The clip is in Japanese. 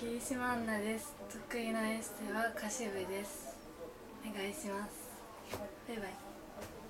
霧島アンナです。得意なエステは歌詞部です。お願いします。バイバイ。